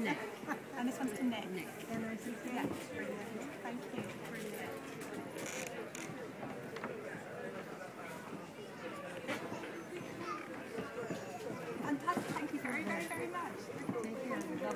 Nick. And this one's to Nick. Nick. Yeah. Thank you.